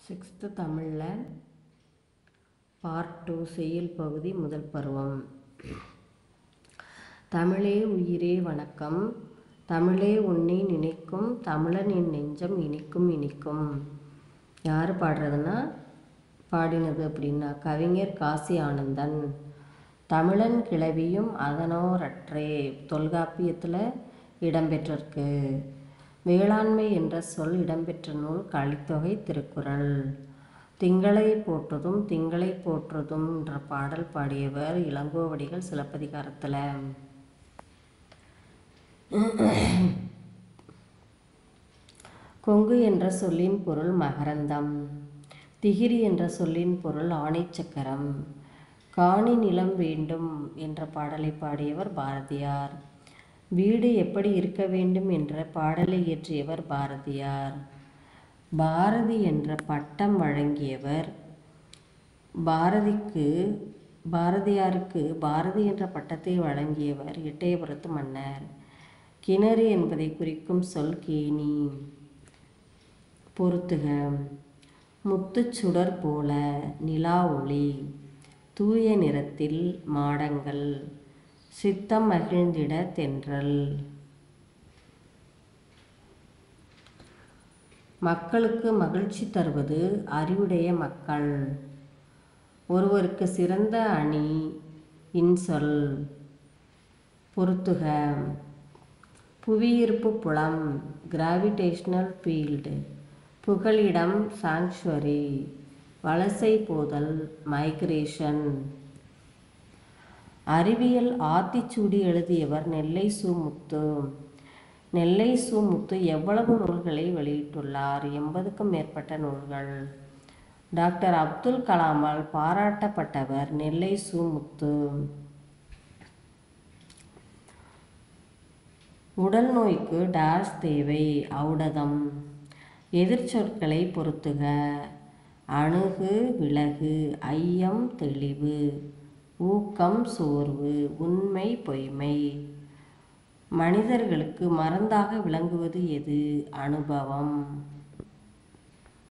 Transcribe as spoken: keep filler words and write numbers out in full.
Sixth தமிழில் part two செய்யுள் பகுதி முதல் பருவம். தமிழே உயிரே வணக்கம், தமிழே உன்னை நினைக்கும் தமிழன் என் நெஞ்சம் இனிக்கும் இனிக்கும். யார் பாடுறதுன்னா பாடினது அப்படின்னா கவிஞர் காசி ஆனந்தன். தமிழன் கிளவியும் அதனோரற்றே தொல்காப்பியத்தில் இடம்பெற்றிருக்கு. வேளாண்மை என்ற சொல் இடம்பெற்ற நூல் கலித்தொகை திருக்குறள். திங்களை போற்றுதும் திங்களை போற்றுதும் என்ற பாடல் பாடியவர் இளங்கோவடிகள் சிலப்பதிகாரத்தில். கொங்கு என்ற சொல்லின் பொருள் மகரந்தம். திகிரி என்ற சொல்லின் பொருள் ஆணைச்சக்கரம். காணி நிலம் வேண்டும் என்ற பாடலை பாடியவர் பாரதியார். வீடு எப்படி இருக்க வேண்டும் என்ற பாடலை இயற்றியவர் பாரதியார். பாரதி என்ற பட்டம் வழங்கியவர். பாரதிக்கு பாரதியாருக்கு பாரதி என்ற பட்டத்தை வழங்கியவர் எட்டயபுரத்து மன்னர். கிணறு என்பதை குறிக்கும் சொல் கேணி. பொறுத்துக. முத்துச்சுடர் போல நிலா ஒளி, தூய நிறத்தில் மாடங்கள், சித்தம் மகிழ்ந்திட தென்றல். மக்களுக்கு மகிழ்ச்சி தருவது அறிவுடைய மக்கள். ஒருவருக்கு சிறந்த அணி இன்சொல். பொறுத்துக. புவியீர்ப்பு புலம் கிராவிடேஷனல் ஃபீல்டு. புகலிடம் சாங்சுவரி. வலசை போதல் மைக்ரேஷன். அறிவியல் ஆத்திச்சூடி எழுதியவர் நெல்லை சு முத்து. நெல்லை சு முத்து எவ்வளவு நூல்களை வெளியிட்டுள்ளார்? எண்பதுக்கும் மேற்பட்ட நூல்கள். டாக்டர் அப்துல் கலாமால் பாராட்டப்பட்டவர் நெல்லை சு முத்து. உடல் நோய்க்கு டாஸ் தேவை? ஔடதம். எதிர்ச்சொற்களை பொறுத்துக. அணுகு விலகு, ஐயம் தெளிவு, ஊக்கம் சோர்வு, உண்மை பொய்மை. மனிதர்களுக்கு மருந்தாக விளங்குவது எது? அனுபவம்.